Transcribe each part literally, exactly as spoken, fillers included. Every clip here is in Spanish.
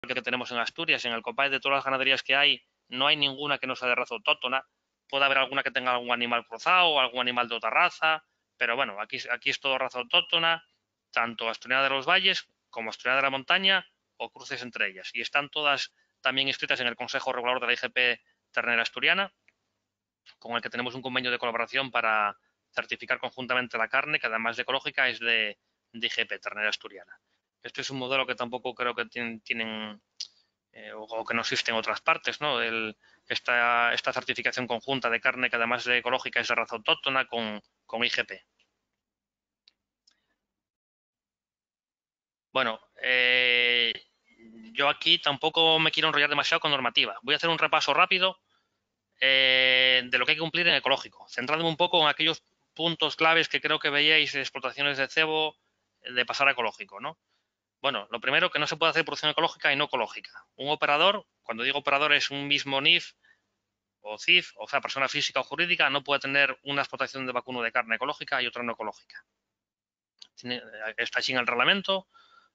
que tenemos en Asturias, en el COPAE, de todas las ganaderías que hay, no hay ninguna que no sea de raza autóctona. Puede haber alguna que tenga algún animal cruzado o algún animal de otra raza, pero bueno, aquí, aquí es todo raza autóctona, tanto asturiana de los valles como asturiana de la montaña o cruces entre ellas. Y están todas también inscritas en el Consejo Regulador de la I G P Ternera Asturiana, con el que tenemos un convenio de colaboración para certificar conjuntamente la carne, que además de ecológica es de, de I G P, ternera asturiana. Este es un modelo que tampoco creo que tienen, tienen eh, o que no existe en otras partes, ¿no? El, esta, esta certificación conjunta de carne, que además de ecológica es de raza autóctona, con, con I G P. Bueno, eh, yo aquí tampoco me quiero enrollar demasiado con normativa. Voy a hacer un repaso rápido eh, de lo que hay que cumplir en ecológico, centrándome un poco en aquellos puntos claves que creo que veíais de explotaciones de cebo de pasar a ecológico, ¿no? Bueno, lo primero, que no se puede hacer producción ecológica y no ecológica. Un operador, cuando digo operador, es un mismo N I F o C I F, o sea, persona física o jurídica, no puede tener una explotación de vacuno de carne ecológica y otra no ecológica. Tiene, está así en el reglamento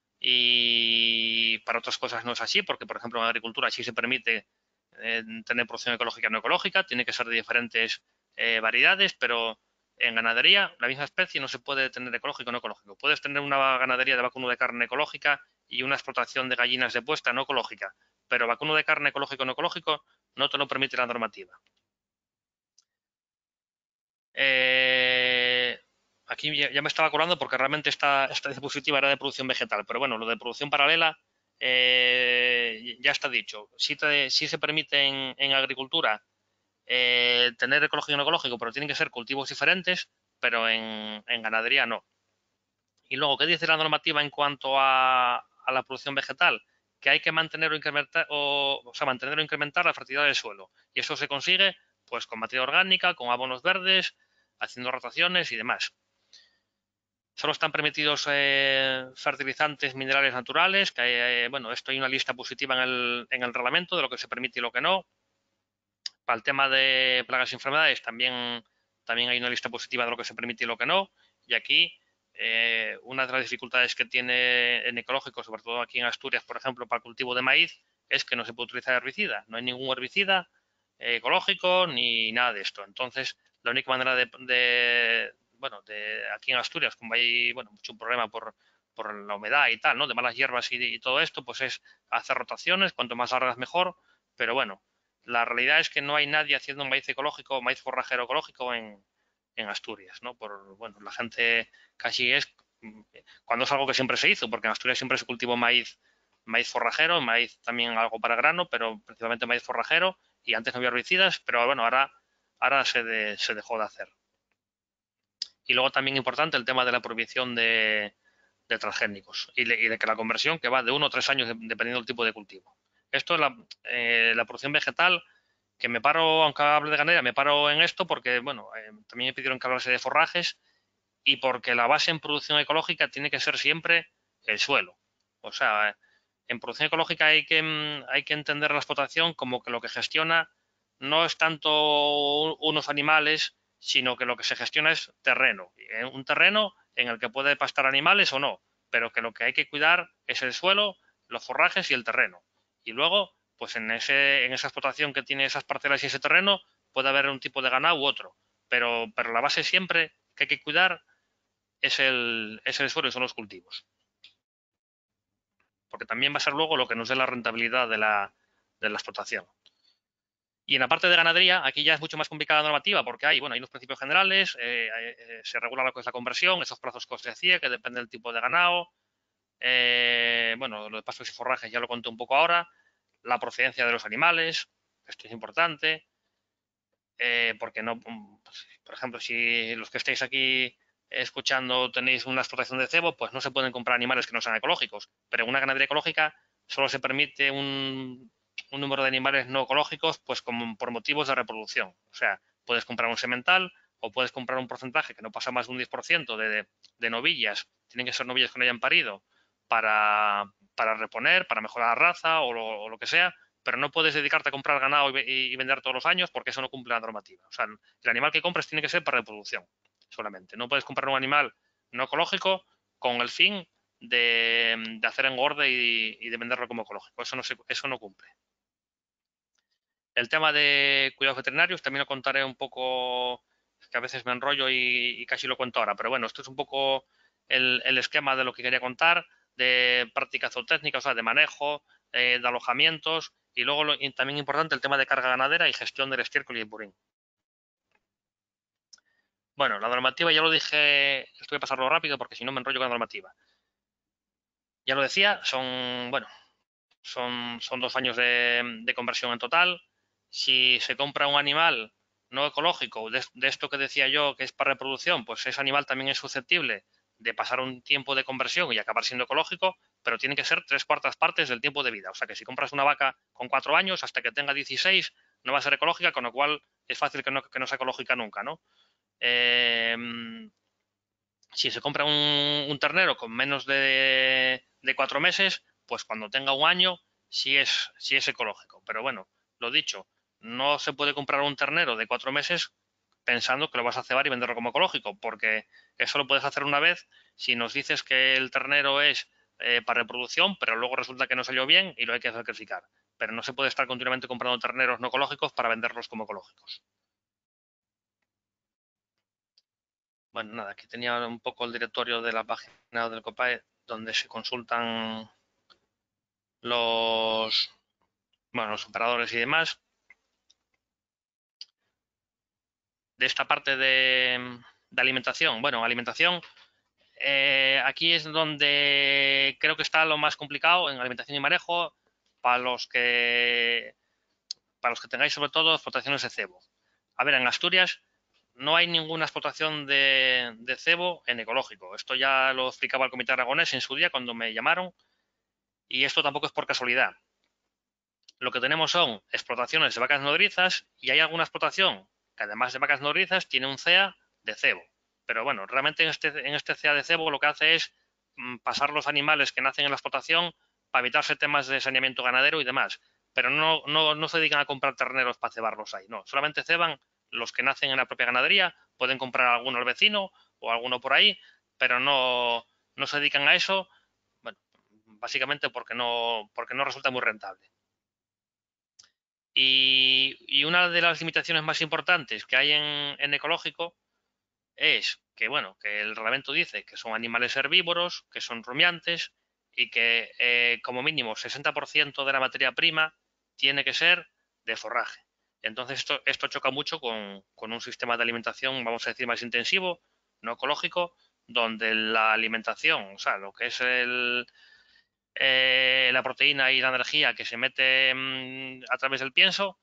y para otras cosas no es así, porque, por ejemplo, en agricultura sí se permite eh, tener producción ecológica y no ecológica, tiene que ser de diferentes eh, variedades, pero en ganadería, la misma especie no se puede tener ecológico o no ecológico. Puedes tener una ganadería de vacuno de carne ecológica y una explotación de gallinas de puesta no ecológica, pero vacuno de carne ecológico o no ecológico no te lo permite la normativa. Eh, aquí ya, ya, me estaba acordando porque realmente esta, esta diapositiva era de producción vegetal, pero bueno, lo de producción paralela eh, ya está dicho. Sí, te, sí se permite en, en agricultura eh, tener ecológico y no ecológico, pero tienen que ser cultivos diferentes, pero en, en ganadería no. Y luego, ¿qué dice la normativa en cuanto a, a la producción vegetal? Que hay que mantener o incrementar, o, o sea, mantener o incrementar la fertilidad del suelo. Y eso se consigue pues con materia orgánica, con abonos verdes, haciendo rotaciones y demás. Solo están permitidos eh, fertilizantes minerales naturales, que hay, eh, bueno, esto hay una lista positiva en el, en el reglamento de lo que se permite y lo que no. Para el tema de plagas y enfermedades también, también hay una lista positiva de lo que se permite y lo que no. Y aquí eh, una de las dificultades que tiene en ecológico, sobre todo aquí en Asturias, por ejemplo, para el cultivo de maíz, es que no se puede utilizar herbicida. No hay ningún herbicida eh, ecológico ni nada de esto. Entonces, la única manera de, de bueno, de aquí en Asturias, como hay, bueno, mucho problema por, por la humedad y tal, ¿no? De malas hierbas y, y todo esto, pues es hacer rotaciones, cuanto más largas mejor, pero bueno, la realidad es que no hay nadie haciendo maíz ecológico, maíz forrajero ecológico en, en Asturias, ¿no? Por, bueno, la gente casi es, cuando es algo que siempre se hizo, porque en Asturias siempre se cultivó maíz, maíz forrajero, maíz también algo para grano, pero principalmente maíz forrajero, y antes no había herbicidas, pero bueno, ahora, ahora se, de, se dejó de hacer. Y luego también importante el tema de la prohibición de, de transgénicos y de, y de que la conversión que va de uno o tres años dependiendo del tipo de cultivo. Esto es la, eh, la producción vegetal, que me paro, aunque hable de ganadería, me paro en esto porque, bueno, eh, también me pidieron que hablase de forrajes y porque la base en producción ecológica tiene que ser siempre el suelo. O sea, en producción ecológica hay que, hay que entender la explotación como que lo que gestiona no es tanto unos animales, sino que lo que se gestiona es terreno. Un terreno en el que puede pastar animales o no, pero que lo que hay que cuidar es el suelo, los forrajes y el terreno. Y luego, pues en, ese, en esa explotación que tiene esas parcelas y ese terreno, puede haber un tipo de ganado u otro. Pero, pero la base siempre que hay que cuidar es el, es el suelo y son los cultivos. Porque también va a ser luego lo que nos dé la rentabilidad de la, de la explotación. Y en la parte de ganadería, aquí ya es mucho más complicada la normativa porque hay, bueno, hay unos principios generales, eh, eh, se regula lo que es la conversión, esos plazos que os decía, que depende del tipo de ganado. Eh, bueno, lo de pastos y forrajes ya lo conté un poco ahora. La procedencia de los animales, esto es importante. Eh, porque no, pues, por ejemplo, si los que estáis aquí escuchando tenéis una explotación de cebo, pues no se pueden comprar animales que no sean ecológicos. Pero en una ganadería ecológica solo se permite un, un número de animales no ecológicos, pues como por motivos de reproducción. O sea, puedes comprar un semental o puedes comprar un porcentaje que no pasa más de un diez por ciento de, de, de novillas, tienen que ser novillas que no hayan parido, para, para reponer, para mejorar la raza o lo, o lo que sea, pero no puedes dedicarte a comprar ganado y, y, vender todos los años porque eso no cumple la normativa. O sea, el animal que compras tiene que ser para reproducción solamente. No puedes comprar un animal no ecológico con el fin de, de hacer engorde y, y de venderlo como ecológico. Eso no, se, eso no cumple. El tema de cuidados veterinarios también lo contaré un poco, que a veces me enrollo y, y casi lo cuento ahora, pero bueno, esto es un poco el, el esquema de lo que quería contar, de práctica zootécnica, o sea, de manejo, eh, de alojamientos y luego lo, y también importante el tema de carga ganadera y gestión del estiércol y el purín. Bueno, la normativa ya lo dije, esto voy a pasarlo rápido porque si no me enrollo con la normativa. Ya lo decía, son, bueno, son, son dos años de, de conversión en total. Si se compra un animal no ecológico, de, de esto que decía yo, que es para reproducción, pues ese animal también es susceptible de pasar un tiempo de conversión y acabar siendo ecológico, pero tiene que ser tres cuartas partes del tiempo de vida. O sea que si compras una vaca con cuatro años, hasta que tenga dieciséis, no va a ser ecológica, con lo cual es fácil que no, que no sea ecológica nunca, ¿no? Eh, si se compra un, un ternero con menos de, de, cuatro meses, pues cuando tenga un año sí es, sí es ecológico. Pero bueno, lo dicho, no se puede comprar un ternero de cuatro meses pensando que lo vas a cebar y venderlo como ecológico, porque eso lo puedes hacer una vez si nos dices que el ternero es eh, para reproducción, pero luego resulta que no salió bien y lo hay que sacrificar. Pero no se puede estar continuamente comprando terneros no ecológicos para venderlos como ecológicos. Bueno, nada, aquí tenía un poco el directorio de la página del COPAE donde se consultan los, bueno, los operadores y demás. De esta parte de, de alimentación, bueno, alimentación, eh, aquí es donde creo que está lo más complicado en alimentación y manejo para los que, para los que tengáis sobre todo explotaciones de cebo. A ver, en Asturias no hay ninguna explotación de, de cebo en ecológico. Esto ya lo explicaba el Comité Aragonés en su día cuando me llamaron. Y esto tampoco es por casualidad. Lo que tenemos son explotaciones de vacas nodrizas y hay alguna explotación que además de vacas nodrizas tiene un C E A de cebo. Pero bueno, realmente en este, en este C E A de cebo lo que hace es mm, pasar los animales que nacen en la explotación para evitarse temas de saneamiento ganadero y demás. Pero no, no, no se dedican a comprar terneros para cebarlos ahí, no. Solamente ceban los que nacen en la propia ganadería, pueden comprar alguno al vecino o alguno por ahí, pero no, no se dedican a eso, bueno, básicamente porque no, porque no resulta muy rentable. Y, y, una de las limitaciones más importantes que hay en, en, ecológico es que, bueno, que el reglamento dice que son animales herbívoros, que son rumiantes y que eh, como mínimo sesenta por ciento de la materia prima tiene que ser de forraje. Entonces esto, esto choca mucho con, con un sistema de alimentación, vamos a decir, más intensivo, no ecológico, donde la alimentación, o sea, lo que es el, eh, la proteína y la energía que se mete mmm, a través del pienso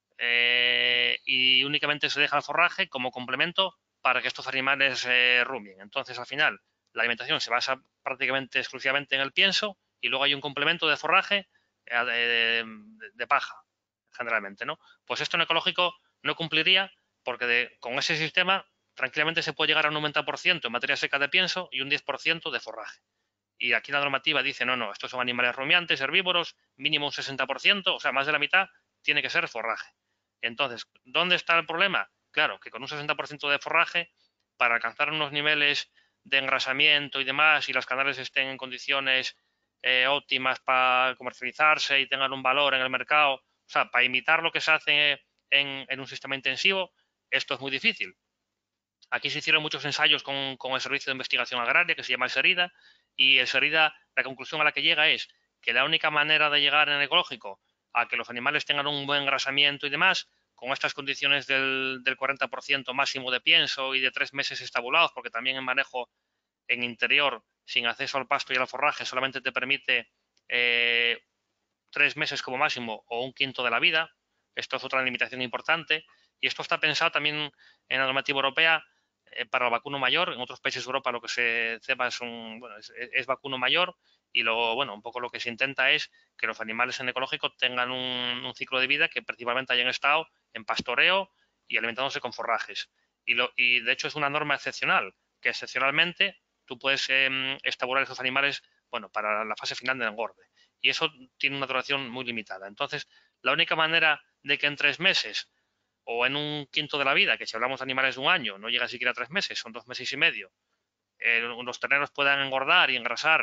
eh, y únicamente se deja el forraje como complemento para que estos animales eh, rumien. Entonces, al final, la alimentación se basa prácticamente exclusivamente en el pienso y luego hay un complemento de forraje eh, de, de, de, paja, generalmente, ¿no? Pues esto en ecológico no cumpliría porque de, con ese sistema tranquilamente se puede llegar a un noventa por ciento en materia seca de pienso y un diez por ciento de forraje. Y aquí la normativa dice, no, no, estos son animales rumiantes, herbívoros, mínimo un sesenta por ciento, o sea, más de la mitad tiene que ser forraje. Entonces, ¿dónde está el problema? Claro, que con un sesenta por ciento de forraje, para alcanzar unos niveles de engrasamiento y demás, y las canales estén en condiciones eh, óptimas para comercializarse y tengan un valor en el mercado, o sea, para imitar lo que se hace en, en un sistema intensivo, esto es muy difícil. Aquí se hicieron muchos ensayos con, con el Servicio de Investigación Agraria, que se llama el SERIDA, y el SERIDA, la conclusión a la que llega es que la única manera de llegar en ecológico a que los animales tengan un buen engrasamiento y demás, con estas condiciones del, del cuarenta por ciento máximo de pienso y de tres meses estabulados, porque también el manejo en interior, sin acceso al pasto y al forraje, solamente te permite eh, tres meses como máximo o un quinto de la vida. Esto es otra limitación importante. Y esto está pensado también en la normativa europea eh, para el vacuno mayor. En otros países de Europa lo que se ceba es, un, bueno, es, es vacuno mayor y luego, bueno, un poco lo que se intenta es que los animales en ecológico tengan un, un ciclo de vida que principalmente hayan estado en pastoreo y alimentándose con forrajes. Y, lo, y de hecho es una norma excepcional, que excepcionalmente tú puedes eh, estabular esos animales, bueno, para la fase final del engorde. Y eso tiene una duración muy limitada. Entonces, la única manera de que en tres meses o en un quinto de la vida, que si hablamos de animales de un año, no llega siquiera a tres meses, son dos meses y medio, eh, los terneros puedan engordar y engrasar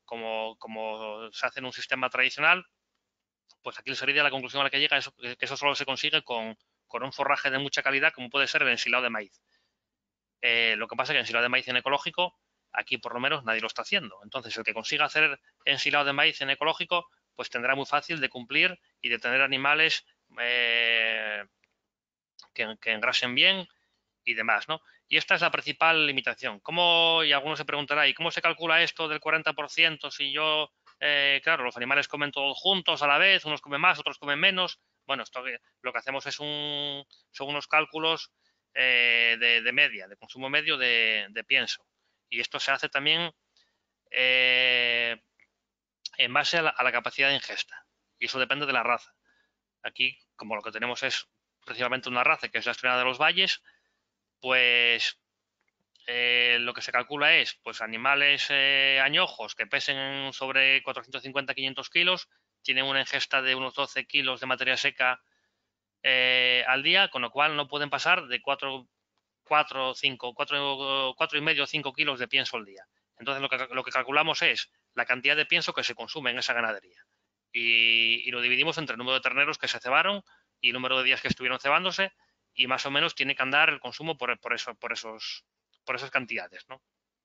como, como se hace en un sistema tradicional, pues aquí el Seridia la conclusión a la que llega es que eso solo se consigue con, con un forraje de mucha calidad, como puede ser el ensilado de maíz. Eh, lo que pasa es que el ensilado de maíz en ecológico, aquí por lo menos nadie lo está haciendo. Entonces, el que consiga hacer ensilado de maíz en ecológico, pues tendrá muy fácil de cumplir y de tener animales eh, que, que engrasen bien y demás, ¿no? Y esta es la principal limitación. ¿Cómo, y alguno se preguntará, ¿y cómo se calcula esto del cuarenta por ciento si yo, eh, claro, los animales comen todos juntos a la vez, unos comen más, otros comen menos? Bueno, esto lo que hacemos es un, son unos cálculos eh, de, de, media, de consumo medio de, de, pienso. Y esto se hace también eh, en base a la, a la capacidad de ingesta. Y eso depende de la raza. Aquí, como lo que tenemos es principalmente una raza que es la asturiana de los valles, pues eh, lo que se calcula es pues animales eh, añojos que pesen sobre cuatrocientos cincuenta a quinientos kilos, tienen una ingesta de unos doce kilos de materia seca eh, al día, con lo cual no pueden pasar de cuatro, cuatro, cinco, cuatro, cuatro y medio, cinco kilos de pienso al día. Entonces lo que, lo que calculamos es la cantidad de pienso que se consume en esa ganadería. Y, y lo dividimos entre el número de terneros que se cebaron y el número de días que estuvieron cebándose, y más o menos tiene que andar el consumo por, por, eso, por, esos, por esas cantidades, ¿no?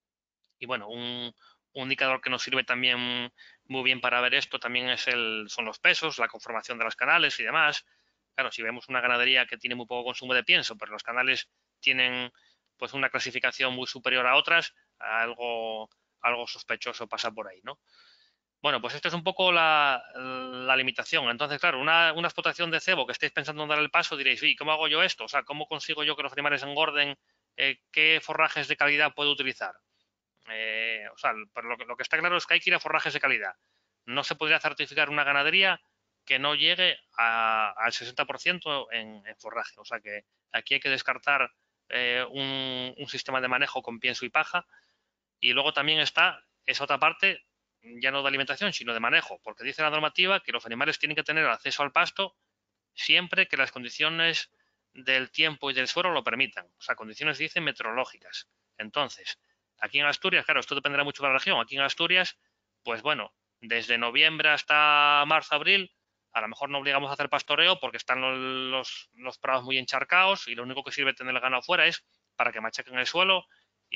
Y bueno, un, un indicador que nos sirve también muy bien para ver esto también es el, son los pesos, la conformación de los canales y demás. Claro, si vemos una ganadería que tiene muy poco consumo de pienso, pero los canales tienen pues una clasificación muy superior a otras, algo, algo sospechoso pasa por ahí, ¿no? Bueno, pues esta es un poco la, la limitación. Entonces, claro, una, una explotación de cebo que estéis pensando en dar el paso, diréis, ¿y cómo hago yo esto? O sea, ¿cómo consigo yo que los animales engorden? Eh, ¿Qué forrajes de calidad puedo utilizar? Eh, o sea, pero lo, lo que está claro es que hay que ir a forrajes de calidad. No se podría certificar una ganadería que no llegue a, al sesenta por ciento en, en forraje. O sea que aquí hay que descartar eh, un, un sistema de manejo con pienso y paja. Y luego también está esa otra parte, ya no de alimentación, sino de manejo, porque dice la normativa que los animales tienen que tener acceso al pasto siempre que las condiciones del tiempo y del suelo lo permitan. O sea, condiciones, dicen, meteorológicas. Entonces, aquí en Asturias, claro, esto dependerá mucho de la región. Aquí en Asturias, pues bueno, desde noviembre hasta marzo, abril, a lo mejor no obligamos a hacer pastoreo porque están los, los, los prados muy encharcados y lo único que sirve tener el ganado fuera es para que machaquen el suelo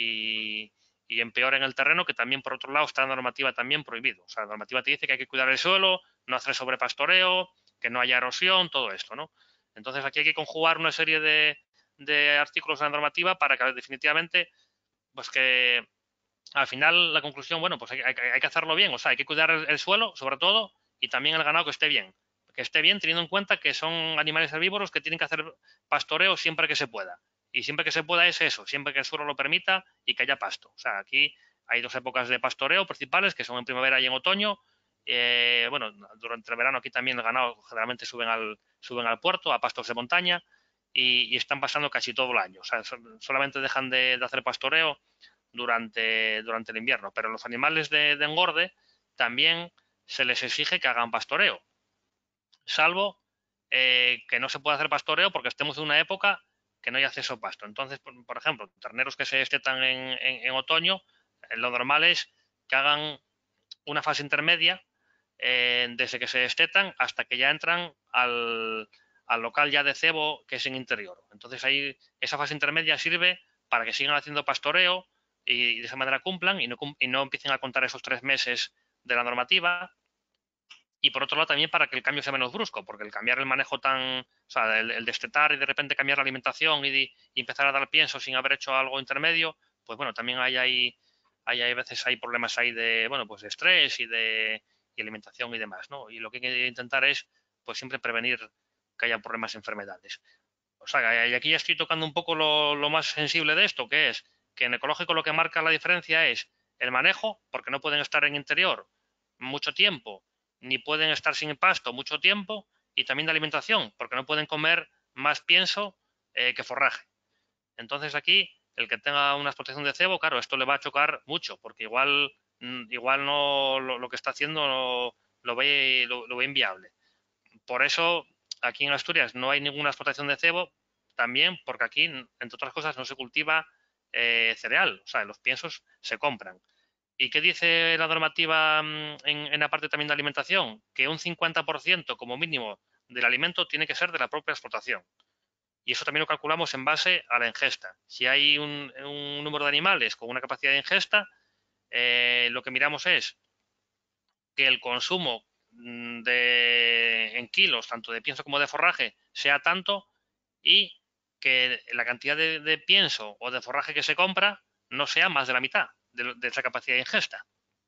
y, y empeoren el terreno, que también por otro lado está la normativa también prohibido. O sea, la normativa te dice que hay que cuidar el suelo, no hacer sobrepastoreo, que no haya erosión, todo esto, ¿no? Entonces aquí hay que conjugar una serie de, de artículos de la normativa para que definitivamente, pues que al final la conclusión, bueno, pues hay, hay, hay que hacerlo bien, o sea, hay que cuidar el, el suelo, sobre todo, y también el ganado que esté bien. Que esté bien teniendo en cuenta que son animales herbívoros que tienen que hacer pastoreo siempre que se pueda. Y siempre que se pueda es eso, siempre que el suelo lo permita y que haya pasto. O sea, aquí hay dos épocas de pastoreo principales, que son en primavera y en otoño. Eh, bueno, durante el verano aquí también el ganado generalmente suben al, suben al puerto, a pastos de montaña, y, y están pasando casi todo el año. O sea, solamente dejan de, de hacer pastoreo durante, durante el invierno. Pero los animales de, de engorde también se les exige que hagan pastoreo, salvo eh, que no se pueda hacer pastoreo porque estemos en una época que no hay acceso a pasto. Entonces, por, por ejemplo, terneros que se destetan en, en, en otoño, eh, lo normal es que hagan una fase intermedia eh, desde que se destetan hasta que ya entran al, al local ya de cebo que es en interior. Entonces ahí esa fase intermedia sirve para que sigan haciendo pastoreo y, y de esa manera cumplan y no, y no empiecen a contar esos tres meses de la normativa. Y por otro lado también para que el cambio sea menos brusco, porque el cambiar el manejo tan, o sea, el, el destetar y de repente cambiar la alimentación y, de, y empezar a dar pienso sin haber hecho algo intermedio, pues bueno, también hay ahí, hay, hay veces hay problemas ahí de, bueno, pues de estrés y de y alimentación y demás, ¿no? Y lo que hay que intentar es, pues siempre prevenir que haya problemas de enfermedades. O sea, y aquí ya estoy tocando un poco lo, lo más sensible de esto, que es que en ecológico lo que marca la diferencia es el manejo, porque no pueden estar en interior mucho tiempo, ni pueden estar sin pasto mucho tiempo, y también de alimentación, porque no pueden comer más pienso eh, que forraje. Entonces aquí, el que tenga una explotación de cebo, claro, esto le va a chocar mucho, porque igual, igual no lo, lo que está haciendo no, lo, ve, lo, lo ve inviable. Por eso, aquí en Asturias no hay ninguna explotación de cebo, también porque aquí, entre otras cosas, no se cultiva eh, cereal, o sea, los piensos se compran. ¿Y qué dice la normativa en, en la parte también de alimentación? Que un cincuenta por ciento como mínimo del alimento tiene que ser de la propia explotación. Y eso también lo calculamos en base a la ingesta. Si hay un, un número de animales con una capacidad de ingesta, eh, lo que miramos es que el consumo de, en kilos, tanto de pienso como de forraje, sea tanto y que la cantidad de, de pienso o de forraje que se compra no sea más de la mitad de, de esa capacidad de ingesta.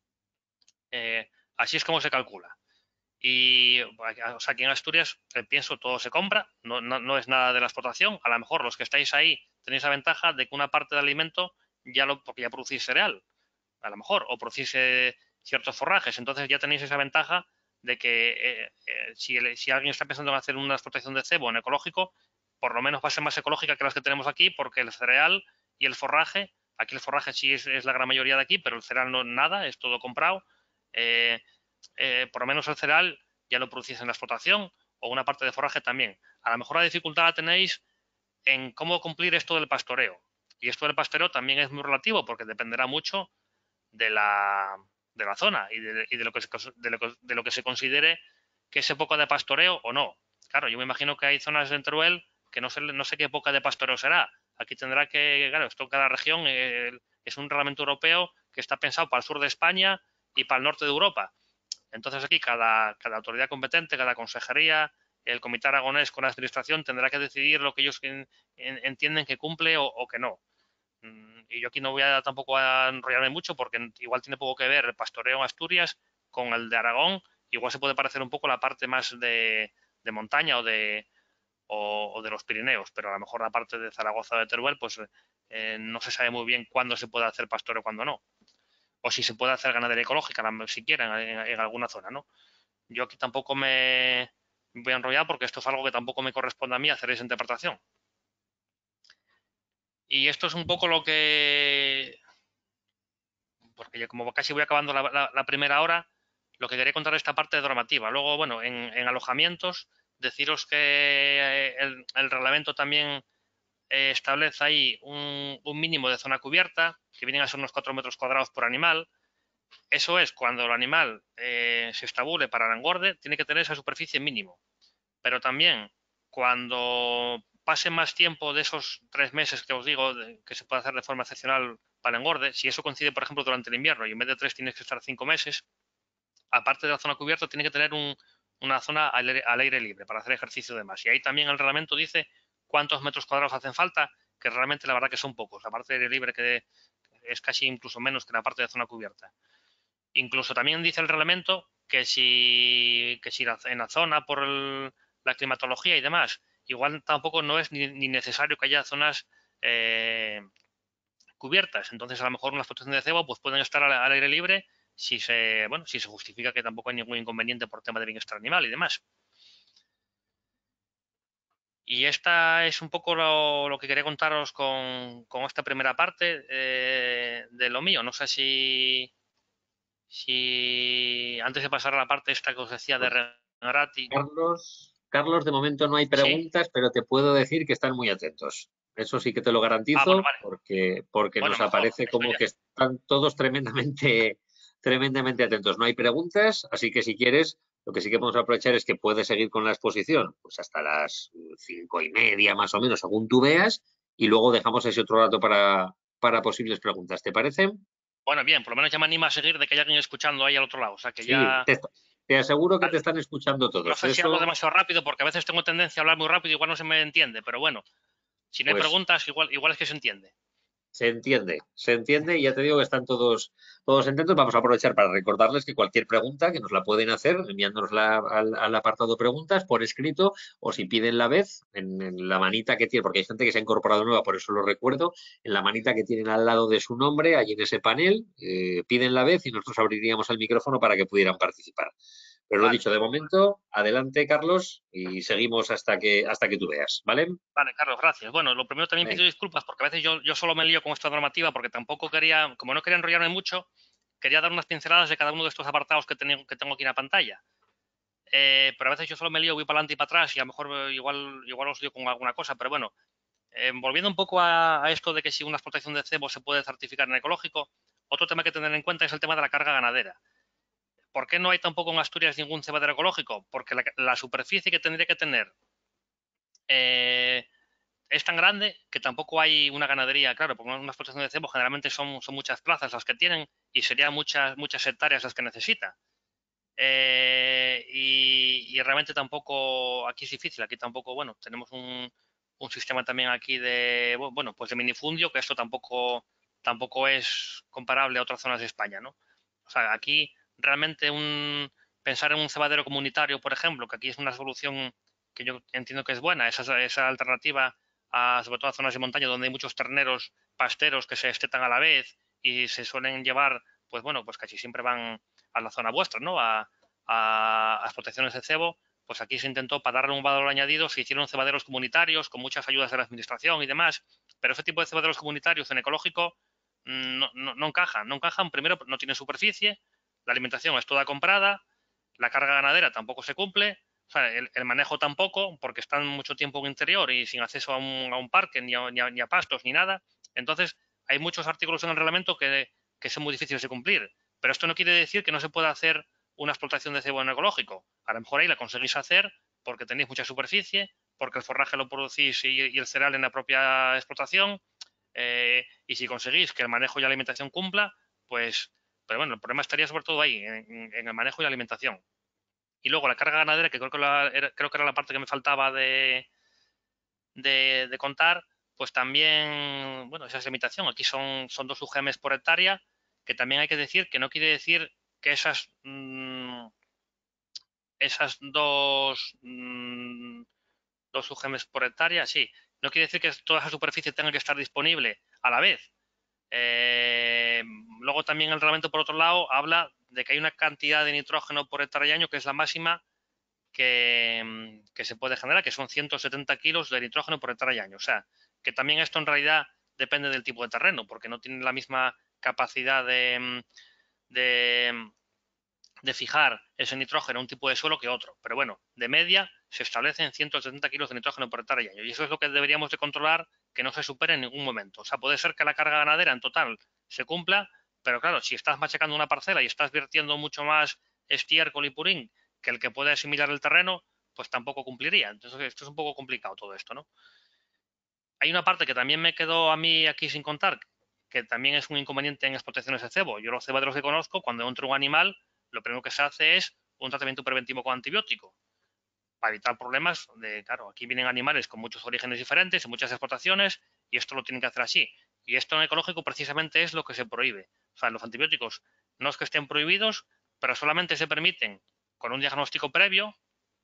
Eh, así es como se calcula. Y, o sea, aquí en Asturias el pienso todo se compra, no, no, no es nada de la explotación. A lo mejor los que estáis ahí tenéis la ventaja de que una parte del alimento ya lo, porque ya producís cereal, a lo mejor, o producís eh, ciertos forrajes. Entonces ya tenéis esa ventaja de que eh, eh, si, el, si alguien está pensando en hacer una explotación de cebo en ecológico, por lo menos va a ser más ecológica que las que tenemos aquí, porque el cereal y el forraje, aquí el forraje sí es, es la gran mayoría de aquí, pero el cereal no nada, es todo comprado. Eh, eh, por lo menos el cereal ya lo producís en la explotación o una parte de forraje también. A lo mejor la dificultad la tenéis en cómo cumplir esto del pastoreo. Y esto del pastoreo también es muy relativo porque dependerá mucho de la, de la zona y, de, y de, lo que se, de, lo que, de lo que se considere que es época de pastoreo o no. Claro, yo me imagino que hay zonas en Teruel que no sé, no sé qué época de pastoreo será. Aquí tendrá que, claro, esto en cada región eh, es un reglamento europeo que está pensado para el sur de España y para el norte de Europa. Entonces aquí cada, cada autoridad competente, cada consejería, el comité aragonés con la administración tendrá que decidir lo que ellos en, en, entienden que cumple o, o que no. Y yo aquí no voy a tampoco a enrollarme mucho porque igual tiene poco que ver el pastoreo en Asturias con el de Aragón. Igual se puede parecer un poco la parte más de, de montaña o de, o, o de los Pirineos, pero a lo mejor la parte de Zaragoza o de Teruel, pues eh, no se sabe muy bien cuándo se puede hacer pastoreo y cuándo no. O si se puede hacer ganadería ecológica, siquiera en, en, en alguna zona, ¿no? Yo aquí tampoco me voy a enrollar porque esto es algo que tampoco me corresponde a mí hacer esa interpretación. Y esto es un poco lo que, porque yo como casi voy acabando la, la, la primera hora, lo que quería contar es esta parte de normativa. Luego, bueno, en, en alojamientos, deciros que el, el reglamento también eh, establece ahí un, un mínimo de zona cubierta, que vienen a ser unos cuatro metros cuadrados por animal. Eso es cuando el animal eh, se estabule para el engorde, tiene que tener esa superficie mínimo. Pero también cuando pase más tiempo de esos tres meses que os digo de, que se puede hacer de forma excepcional para el engorde, si eso coincide, por ejemplo, durante el invierno y en vez de tres tienes que estar cinco meses, aparte de la zona cubierta, tiene que tener un, una zona al aire, al aire libre para hacer ejercicio de más. Y ahí también el reglamento dice cuántos metros cuadrados hacen falta, que realmente la verdad que son pocos. La parte de aire libre que es casi incluso menos que la parte de zona cubierta. Incluso también dice el reglamento que si, que si en la zona por el, la climatología y demás, igual tampoco no es ni, ni necesario que haya zonas eh, cubiertas. Entonces, a lo mejor una explotación de cebo pues pueden estar al, al, aire libre si se, bueno, si se justifica que tampoco hay ningún inconveniente por tema de bienestar animal y demás. Y esta es un poco lo, lo que quería contaros con, con esta primera parte eh, de lo mío. No sé si, si antes de pasar a la parte esta que os decía de Pues, Regrati. Carlos, Carlos, de momento no hay Sí. preguntas, pero te puedo decir que están muy atentos. Eso sí que te lo Ah, bueno, garantizo, vale. porque, porque Bueno, nos mejor. aparece Esto como ya. que están todos tremendamente, tremendamente atentos. No hay preguntas, así que si quieres, lo que sí que podemos aprovechar es que puedes seguir con la exposición, pues hasta las cinco y media más o menos, según tú veas, y luego dejamos ese otro rato para, para posibles preguntas. ¿Te parece? Bueno, bien, por lo menos ya me anima a seguir de que hay alguien escuchando ahí al otro lado. O sea que Sí, ya. te, te aseguro que te Vale. están escuchando No todos. sé si hablo Eso, demasiado rápido porque a veces tengo tendencia a hablar muy rápido y igual no se me entiende, pero bueno, si no hay pues preguntas, igual, igual es que se entiende. se entiende, se entiende y ya te digo que están todos, todos atentos. Vamos a aprovechar para recordarles que cualquier pregunta que nos la pueden hacer enviándonosla al, al apartado preguntas por escrito o si piden la vez en, en la manita que tiene, porque hay gente que se ha incorporado nueva, por eso lo recuerdo, en la manita que tienen al lado de su nombre, allí en ese panel, eh, piden la vez y nosotros abriríamos el micrófono para que pudieran participar. Pero lo Vale. dicho, de momento, adelante, Carlos, y seguimos hasta que, hasta que tú veas, ¿vale? Vale, Carlos, gracias. Bueno, lo primero también pido Venga. disculpas porque a veces yo, yo solo me lío con esta normativa porque tampoco quería, como no quería enrollarme mucho, quería dar unas pinceladas de cada uno de estos apartados que tengo, que tengo aquí en la pantalla. Eh, pero a veces yo solo me lío, voy para adelante y para atrás y a lo mejor eh, igual, igual os lío con alguna cosa. Pero bueno, eh, volviendo un poco a, a esto de que si una explotación de cebo se puede certificar en ecológico, otro tema que tener en cuenta es el tema de la carga ganadera. ¿Por qué no hay tampoco en Asturias ningún cebadero ecológico? Porque la, la superficie que tendría que tener eh, es tan grande que tampoco hay una ganadería, claro, porque una explotación de cebo generalmente son, son muchas plazas las que tienen y serían muchas, muchas hectáreas las que necesita. Eh, y, y, realmente tampoco, aquí es difícil, aquí tampoco, bueno, tenemos un, un sistema también aquí de, bueno, pues de minifundio, que esto tampoco, tampoco es comparable a otras zonas de España, ¿no? O sea, aquí realmente un, pensar en un cebadero comunitario, por ejemplo, que aquí es una solución que yo entiendo que es buena, esa, esa alternativa a, sobre todo a zonas de montaña donde hay muchos terneros pasteros que se estetan a la vez y se suelen llevar, pues bueno, pues casi siempre van a la zona vuestra, ¿no? A, a, a explotaciones de cebo, pues aquí se intentó, para darle un valor añadido, se hicieron cebaderos comunitarios con muchas ayudas de la administración y demás, pero ese tipo de cebaderos comunitarios en ecológico no, no, no encajan, no encajan, primero no tienen superficie, la alimentación es toda comprada, la carga ganadera tampoco se cumple, o sea, el, el, manejo tampoco, porque están mucho tiempo en interior y sin acceso a un, a un parque, ni a, ni, a, ni a pastos, ni nada. Entonces, hay muchos artículos en el reglamento que, que son muy difíciles de cumplir. Pero esto no quiere decir que no se pueda hacer una explotación de cebo en ecológico. A lo mejor ahí la conseguís hacer porque tenéis mucha superficie, porque el forraje lo producís y, y el cereal en la propia explotación. Eh, y si conseguís que el manejo y la alimentación cumpla, pues, pero bueno, el problema estaría sobre todo ahí, en, en el manejo y la alimentación. Y luego la carga ganadera, que creo que, la, era, creo que era la parte que me faltaba de, de, de contar, pues también, bueno, esa es limitación. Aquí son, son dos U G Ms por hectárea, que también hay que decir que no quiere decir que esas, mmm, esas dos, mmm, dos U G Ms por hectárea, sí, no quiere decir que toda esa superficie tenga que estar disponible a la vez. Eh, luego también el reglamento, por otro lado, habla de que hay una cantidad de nitrógeno por hectárea y año que es la máxima que, que se puede generar, que son ciento setenta kilos de nitrógeno por hectárea y año. O sea, que también esto en realidad depende del tipo de terreno, porque no tiene la misma capacidad de, de, de fijar ese nitrógeno a un tipo de suelo que otro. Pero bueno, de media se establecen ciento setenta kilos de nitrógeno por hectárea y año. Y eso es lo que deberíamos de controlar, que no se supere en ningún momento. O sea, puede ser que la carga ganadera en total se cumpla, pero claro, si estás machacando una parcela y estás vertiendo mucho más estiércol y purín que el que puede asimilar el terreno, pues tampoco cumpliría. Entonces, esto es un poco complicado todo esto, ¿no? Hay una parte que también me quedó a mí aquí sin contar, que también es un inconveniente en explotaciones de cebo. Yo los cebaderos que conozco, cuando entra un animal, lo primero que se hace es un tratamiento preventivo con antibiótico para evitar problemas de, claro, aquí vienen animales con muchos orígenes diferentes, en muchas explotaciones, y esto lo tienen que hacer así. Y esto en ecológico precisamente es lo que se prohíbe. O sea, los antibióticos no es que estén prohibidos, pero solamente se permiten con un diagnóstico previo,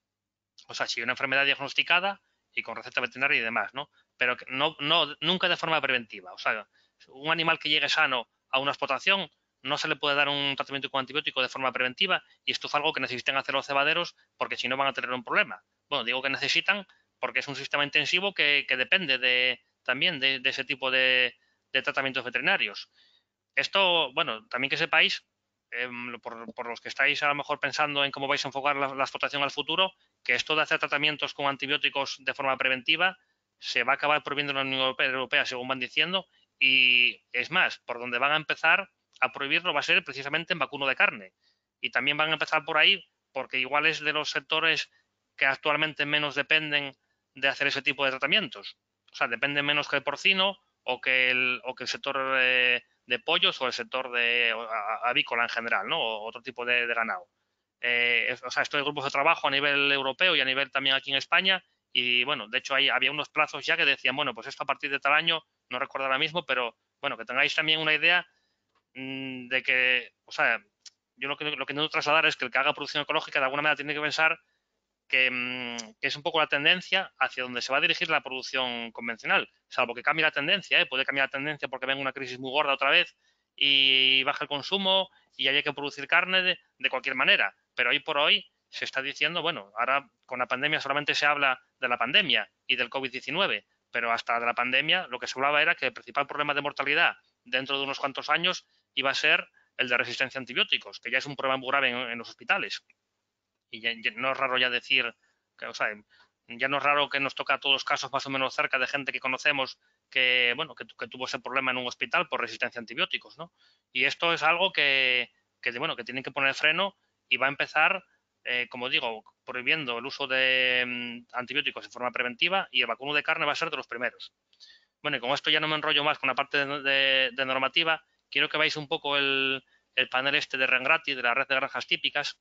o sea, si hay una enfermedad diagnosticada y con receta veterinaria y demás, ¿no? Pero no, no, nunca de forma preventiva. O sea, un animal que llegue sano a una explotación no se le puede dar un tratamiento con antibiótico de forma preventiva y esto es algo que necesitan hacer los cebaderos porque si no van a tener un problema. Bueno, digo que necesitan porque es un sistema intensivo que, que depende de, también de, de ese tipo de, de tratamientos veterinarios. Esto, bueno, también que sepáis, eh, por, por, los que estáis a lo mejor pensando en cómo vais a enfocar la, la explotación al futuro, que esto de hacer tratamientos con antibióticos de forma preventiva se va a acabar prohibiendo en la Unión Europea, Europea, según van diciendo, y es más, por donde van a empezar a prohibirlo va a ser precisamente en vacuno de carne. Y también van a empezar por ahí, porque igual es de los sectores que actualmente menos dependen de hacer ese tipo de tratamientos. O sea, dependen menos que el porcino o que el, o que el sector eh, de pollos o el sector de avícola en general, ¿no? O otro tipo de, de ganado. Eh, o sea, esto de grupos de trabajo a nivel europeo y a nivel también aquí en España. Y bueno, de hecho ahí había unos plazos ya que decían, bueno, pues esto a partir de tal año, no recuerdo ahora mismo, pero bueno, que tengáis también una idea mmm, de que, o sea, yo lo que, lo que intento trasladar es que el que haga producción ecológica de alguna manera tiene que pensar que, mmm, que, es un poco la tendencia hacia donde se va a dirigir la producción convencional, salvo que cambie la tendencia, ¿eh? Puede cambiar la tendencia porque venga una crisis muy gorda otra vez y baja el consumo y haya que producir carne de, de cualquier manera, pero hoy por hoy se está diciendo, bueno, ahora con la pandemia solamente se habla de la pandemia y del COVID diecinueve, pero hasta de la pandemia lo que se hablaba era que el principal problema de mortalidad dentro de unos cuantos años iba a ser el de resistencia a antibióticos, que ya es un problema muy grave en, en los hospitales. Y ya, ya, no es raro ya decir que, o sea, ya no es raro que nos toca todos los casos más o menos cerca de gente que conocemos que, bueno, que, que tuvo ese problema en un hospital por resistencia a antibióticos, ¿no? Y esto es algo que, que bueno, que tienen que poner freno y va a empezar, eh, como digo, prohibiendo el uso de mm, antibióticos de forma preventiva y el vacuno de carne va a ser de los primeros. Bueno, y con esto ya no me enrollo más con la parte de, de, de normativa. Quiero que veáis un poco el, el panel este de Rengrati, de la red de granjas típicas.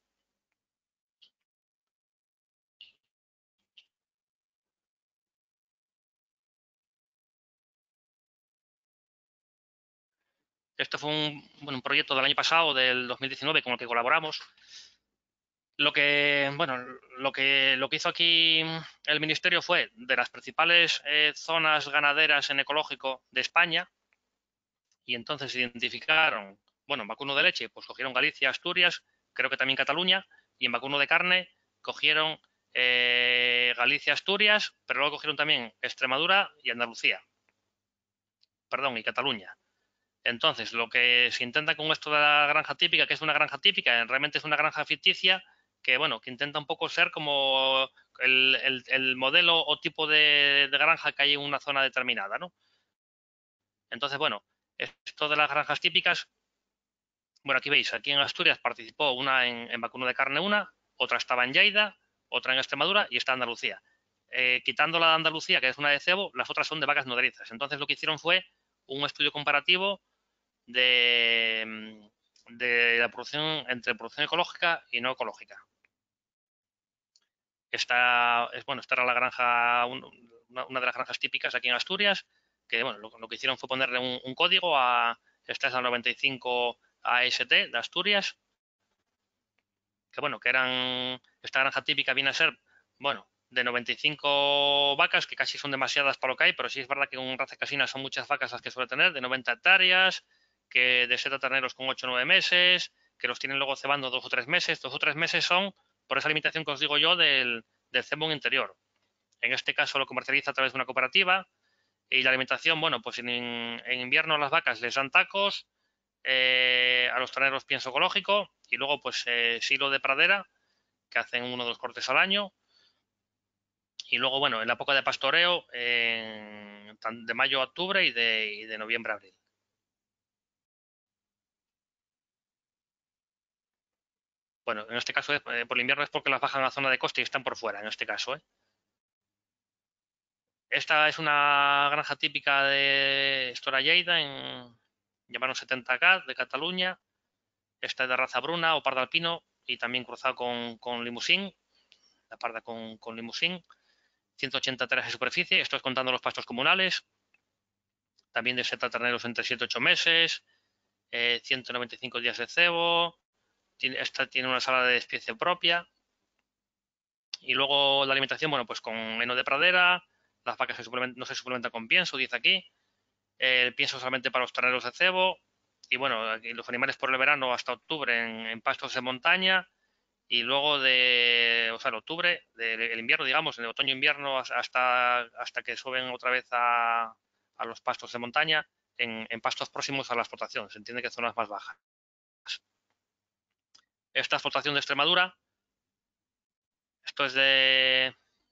Este fue un, bueno, un proyecto del año pasado, del dos mil diecinueve, con el que colaboramos. Lo que, bueno, lo que, lo que hizo aquí el Ministerio fue de las principales eh, zonas ganaderas en ecológico de España, y entonces identificaron, bueno, en vacuno de leche, pues cogieron Galicia, Asturias, creo que también Cataluña, y en vacuno de carne cogieron eh, Galicia, Asturias, pero luego cogieron también Extremadura y Andalucía, perdón, y Cataluña. Entonces, lo que se intenta con esto de la granja típica, que es una granja típica, realmente es una granja ficticia, que bueno, que intenta un poco ser como el, el, el modelo o tipo de, de, granja que hay en una zona determinada, ¿no? Entonces, bueno, esto de las granjas típicas, bueno, aquí veis, aquí en Asturias participó una en, en vacuno de carne, una, otra estaba en Lleida, otra en Extremadura y está en Andalucía. Eh, quitando la de Andalucía, que es una de cebo, las otras son de vacas nodrizas. Entonces, lo que hicieron fue un estudio comparativo de, de la producción entre producción ecológica y no ecológica. Esta, es, bueno, esta era la granja, una, una, de las granjas típicas aquí en Asturias, que bueno, lo, lo que hicieron fue ponerle un, un código a, esta es la noventa y cinco A S T de Asturias, que bueno, que eran, esta granja típica viene a ser, bueno, de noventa y cinco vacas, que casi son demasiadas para lo que hay, pero sí es verdad que en raza casina son muchas vacas las que suele tener, de noventa hectáreas, que de siete terneros con ocho o nueve meses, que los tienen luego cebando dos o tres meses. Dos o tres meses son por esa limitación que os digo yo del, del cebo interior. En este caso lo comercializa a través de una cooperativa y la alimentación, bueno, pues en, en invierno las vacas les dan tacos, eh, a los terneros pienso ecológico y luego pues eh, silo de pradera, que hacen uno o dos cortes al año. Y luego, bueno, en la época de pastoreo, eh, de mayo a octubre y de, y de noviembre a abril. Bueno, en este caso, eh, por el invierno es porque las bajan a la zona de costa y están por fuera, en este caso. ¿eh? Esta es una granja típica de Estora Lleida, en llamaron setenta K, de Cataluña. Esta es de raza bruna o parda alpino y también cruzado con, con limusín, la parda con, con limusín. ciento ochenta teras de superficie, esto es contando los pastos comunales. También de seta terneros entre siete y ocho meses, eh, ciento noventa y cinco días de cebo. Esta tiene una sala de despiece propia. Y luego la alimentación, bueno, pues con heno de pradera, las vacas se no se suplementan con pienso, dice aquí, el pienso solamente para los terneros de cebo, y bueno, aquí los animales por el verano hasta octubre en, en pastos de montaña, y luego de, o sea, el octubre, del de, invierno, digamos, en el otoño-invierno hasta, hasta que suben otra vez a, a los pastos de montaña, en, en pastos próximos a la explotación, se entiende que zonas más bajas. Esta explotación de Extremadura, esto es de,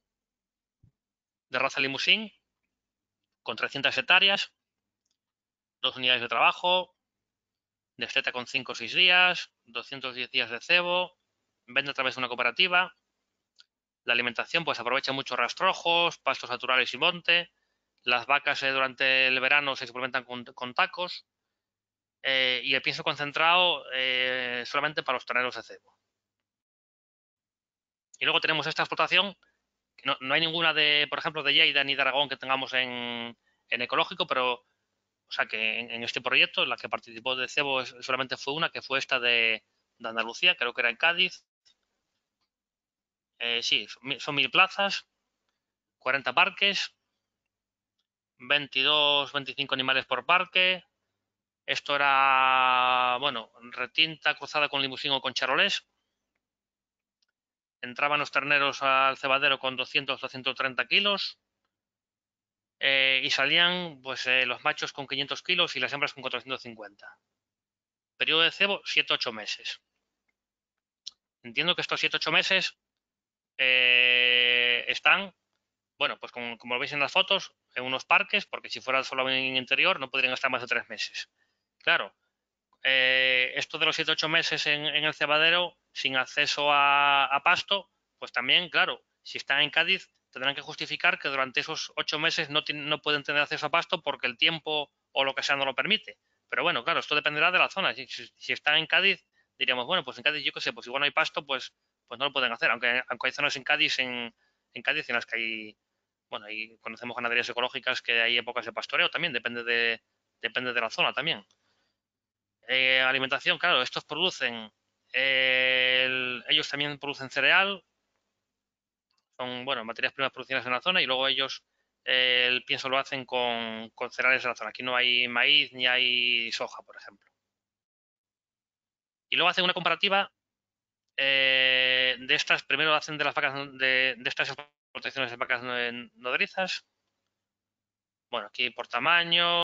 de raza limusín, con trescientas hectáreas, dos unidades de trabajo, desteta con cinco o seis días, doscientos diez días de cebo, vende a través de una cooperativa. La alimentación pues aprovecha muchos rastrojos, pastos naturales y monte. Las vacas eh, durante el verano se suplementan con, con tacos eh, y el pienso concentrado eh, solamente para los terneros de cebo. Y luego tenemos esta explotación, que no, no hay ninguna de, por ejemplo, de Lleida ni de Aragón que tengamos en, en ecológico, pero o sea que en, en este proyecto, en la que participó de cebo solamente fue una, que fue esta de, de Andalucía, creo que era en Cádiz. Eh, sí, son, son mil plazas, cuarenta parques, veintidós, veinticinco animales por parque. Esto era, bueno, retinta cruzada con limusín o con charolés. Entraban los terneros al cebadero con doscientos, doscientos treinta kilos. Eh, y salían pues eh, los machos con quinientos kilos y las hembras con cuatrocientos cincuenta. Periodo de cebo, siete a ocho meses. Entiendo que estos siete a ocho meses eh, están Bueno, pues como, como lo veis en las fotos, en unos parques, porque si fuera solo en interior no podrían estar más de tres meses. Claro, eh, esto de los siete ocho meses en, en, el cebadero sin acceso a, a, pasto, pues también, claro, si están en Cádiz tendrán que justificar que durante esos ocho meses no, no pueden tener acceso a pasto porque el tiempo o lo que sea no lo permite. Pero bueno, claro, esto dependerá de la zona. Si, si, si están en Cádiz, diríamos, bueno, pues en Cádiz yo qué sé, pues igual no hay pasto, pues, pues no lo pueden hacer, aunque, aunque hay zonas en Cádiz, en, en Cádiz en las que hay, bueno, ahí conocemos ganaderías ecológicas que hay épocas de pastoreo también, depende de, depende de la zona también. Eh, alimentación, claro, estos producen, eh, el, ellos también producen cereal, son, bueno, materias primas producidas en la zona y luego ellos eh, el pienso lo hacen con, con cereales de la zona. Aquí no hay maíz ni hay soja, por ejemplo. Y luego hacen una comparativa eh, de estas, primero hacen de las vacas, de, de estas explotaciones de vacas nodrizas. Bueno, aquí por tamaño,